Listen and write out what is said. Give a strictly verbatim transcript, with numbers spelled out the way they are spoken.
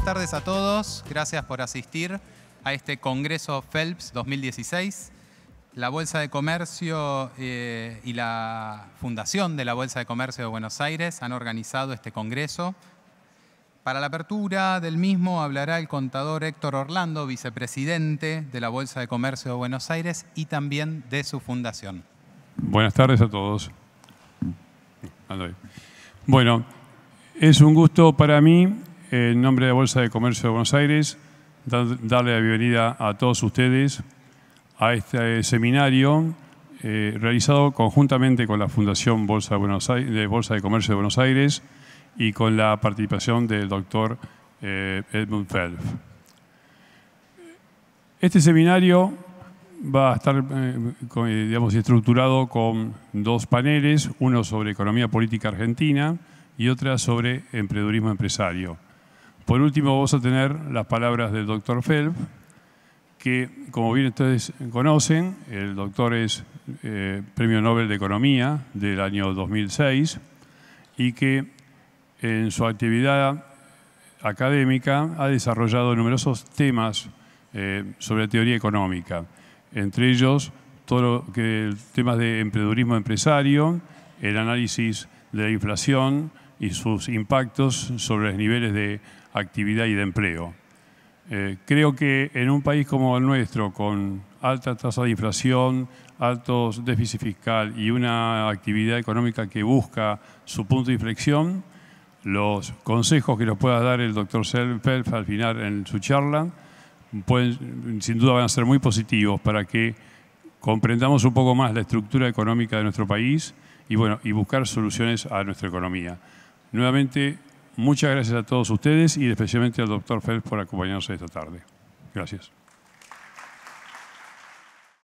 tardes a todos. Gracias por asistir a este Congreso Phelps dos mil dieciséis. La Bolsa de Comercio eh, y la Fundación de la Bolsa de Comercio de Buenos Aires han organizado este congreso. Para la apertura del mismo hablará el contador Héctor Orlando, vicepresidente de la Bolsa de Comercio de Buenos Aires y también de su fundación. Buenas tardes a todos. Bueno, es un gusto para mí, en nombre de la Bolsa de Comercio de Buenos Aires, darle la bienvenida a todos ustedes a este seminario eh, realizado conjuntamente con la Fundación Bolsa de, Buenos Aires, de Bolsa de Comercio de Buenos Aires y con la participación del doctor eh, Edmund Phelps. Este seminario va a estar eh, con, digamos, estructurado con dos paneles, uno sobre economía política argentina y otra sobre emprendedurismo empresario. Por último, vamos a tener las palabras del doctor Phelps, que, como bien ustedes conocen, el doctor es eh, Premio Nobel de Economía del año dos mil seis y que en su actividad académica ha desarrollado numerosos temas eh, sobre teoría económica, entre ellos todo lo que temas de emprendedurismo empresario, el análisis de la inflación y sus impactos sobre los niveles de actividad y de empleo. Eh, creo que en un país como el nuestro, con alta tasa de inflación, altos déficit fiscal y una actividad económica que busca su punto de inflexión, los consejos que nos pueda dar el doctor Phelps al final en su charla pueden, sin duda van a ser muy positivos para que comprendamos un poco más la estructura económica de nuestro país y, bueno, y buscar soluciones a nuestra economía. Nuevamente, muchas gracias a todos ustedes y especialmente al doctor Phelps por acompañarnos esta tarde. Gracias.